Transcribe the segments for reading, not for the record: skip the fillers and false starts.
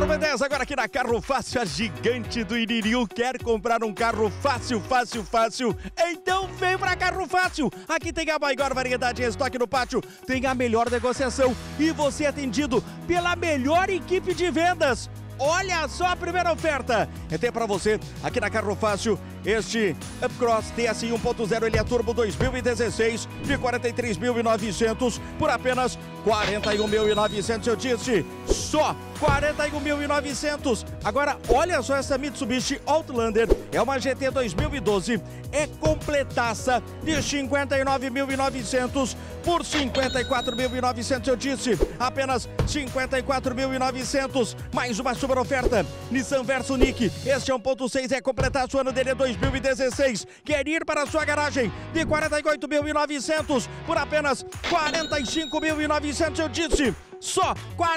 Número B10, agora aqui na Carro Fácil, a gigante do Iririu. Quer comprar um carro fácil? Então vem pra Carro Fácil. Aqui tem a maior variedade em estoque no pátio, tem a melhor negociação e você é atendido pela melhor equipe de vendas. Olha só a primeira oferta. Tem pra você aqui na Carro Fácil este Upcross TSI 1.0, ele é turbo 2016 de 43.900 por apenas 41.900. Eu disse só 41.900. Agora olha só essa Mitsubishi Outlander, é uma GT 2012, é completaça de 59.900 por 54.900. Eu disse apenas 54.900. Mais uma super oferta, Nissan Verso Nick, este é 1.6, é completar o ano dele é 2016, quer ir para a sua garagem de 48.900 por apenas 45.900. Eu disse só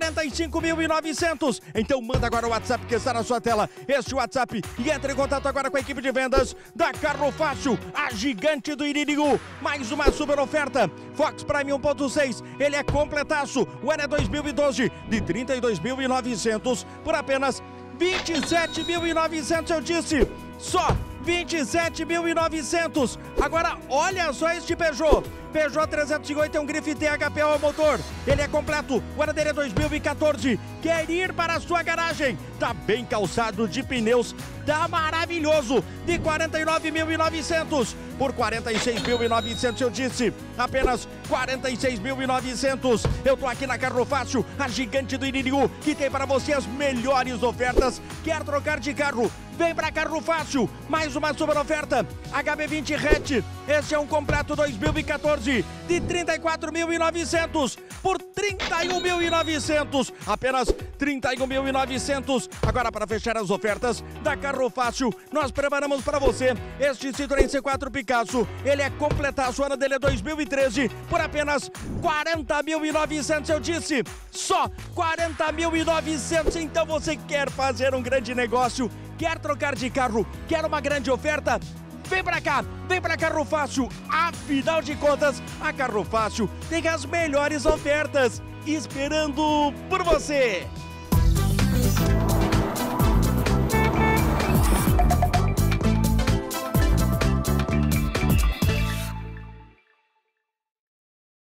45.900. Então manda agora o WhatsApp que está na sua tela, este WhatsApp, e entre em contato agora com a equipe de vendas da Carro Fácil, a gigante do Iririu. Mais uma super oferta, Fox Prime 1.6, ele é completaço, o ano é 2012 de 32.900 por apenas 27.900. Eu disse só 27.900. Agora olha só este Peugeot 308, é um grife THP ao motor, ele é completo, o ano dele é 2014, quer ir para a sua garagem, tá bem calçado de pneus, tá maravilhoso, de 49.900 por 46.900. Eu disse apenas 46.900. Eu tô aqui na Carro Fácil, a gigante do Iririu, que tem para você as melhores ofertas. Quer trocar de carro? Vem pra Carro Fácil. Mais uma super oferta, HB20 hatch, esse é um completo 2014 de 34.900 por 31.900, apenas 31.900. Agora, para fechar as ofertas da Carro Fácil, nós preparamos para você este Citroën C4 Picasso, ele é completaço, o ano dele é 2013 por apenas 40.900. Eu disse só 40.900. Então você quer fazer um grande negócio, quer trocar de carro, quer uma grande oferta? Vem pra cá, vem pra Carro Fácil. Afinal de contas, a Carro Fácil tem as melhores ofertas esperando por você.